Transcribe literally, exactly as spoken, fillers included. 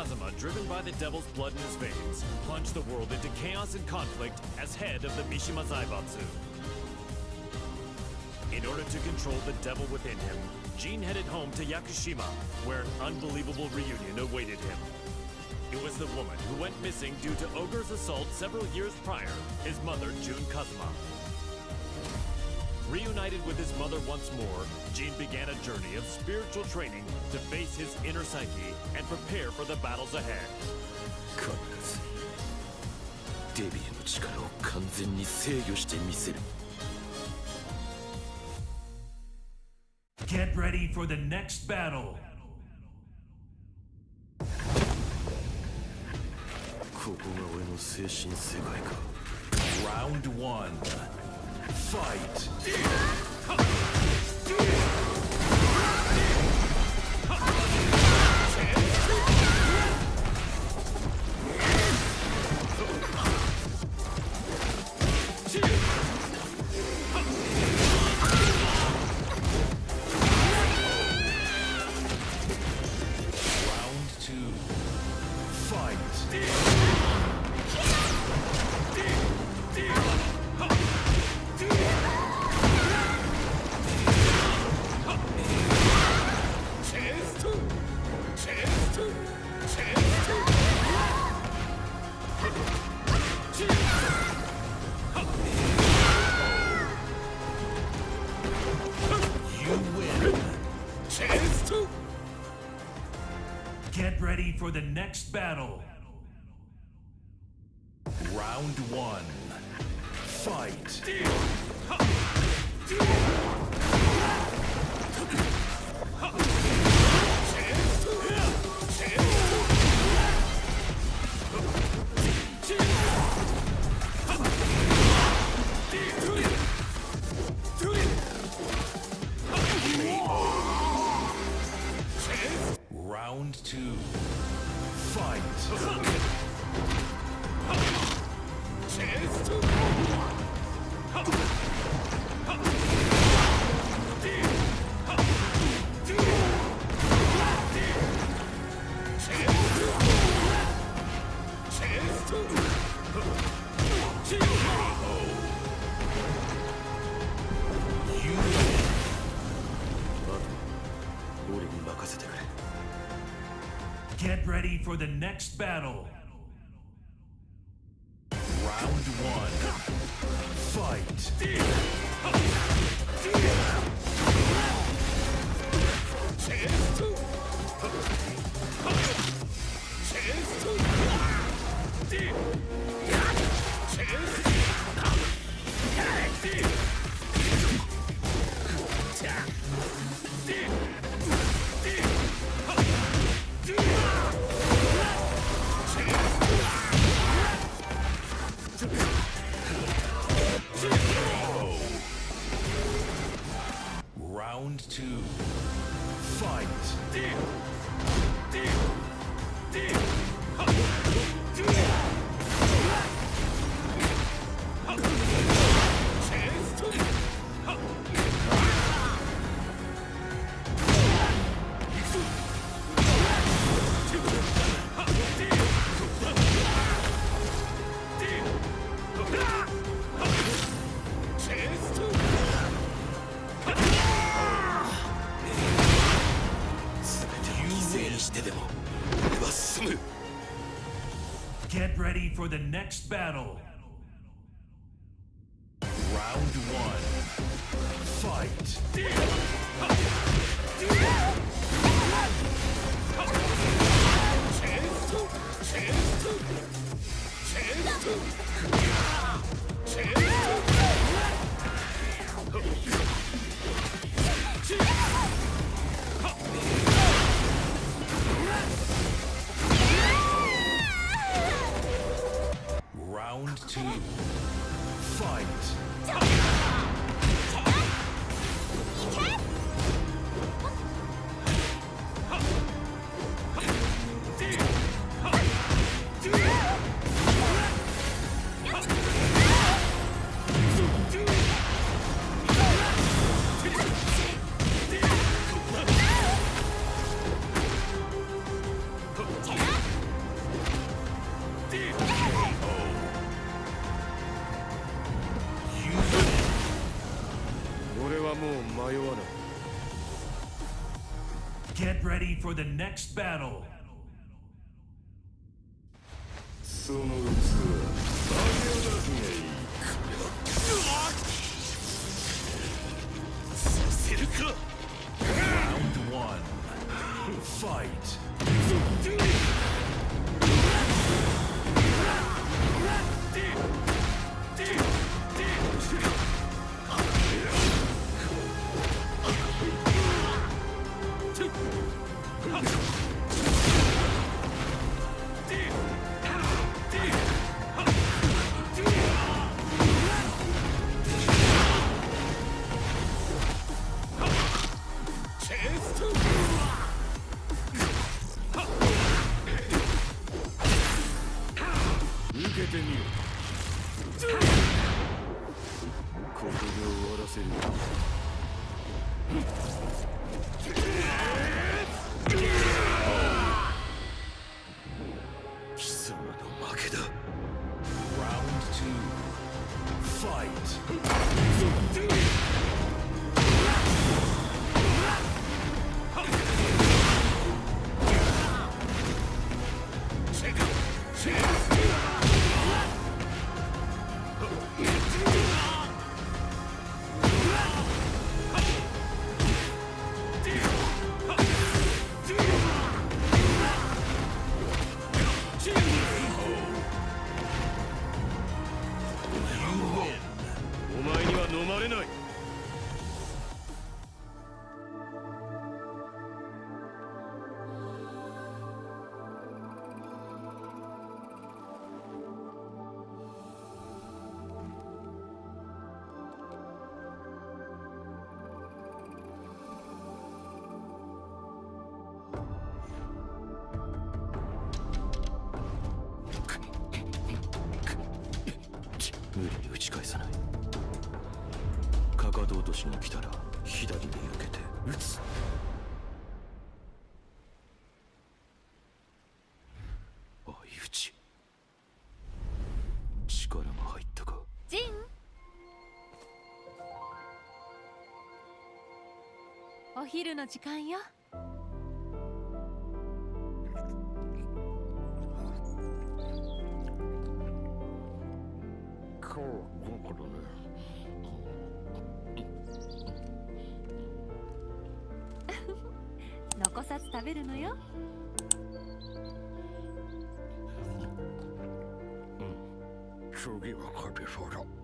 Kazuma, driven by the devil's blood in his veins, plunged the world into chaos and conflict as head of the Mishima Zaibatsu. In order to control the devil within him, Jin headed home to Yakushima, where an unbelievable reunion awaited him. It was the woman who went missing due to Ogre's assault several years prior, his mother, Jun Kazuma. Reunited with his mother once more, Jin began a journey of spiritual training to face his inner psyche and prepare for the battles ahead. Get ready for the next battle. Round one. Fight! Round two. Fight! Get ready for the next battle. Round one. Fight. Round two. Fight. Get ready for the next battle. Round one. Fight. Round two. Fight. Get ready for the next battle. Round one. Fight. Round two. Fight. 迷わない。 Get ready for the next battle. その器、あげ出すがいい。 させるか。 Round one. Fight. お昼の時間よ。 今日はこの頃ね。 残さず食べるのよ。 うん。次は勝てそうだ。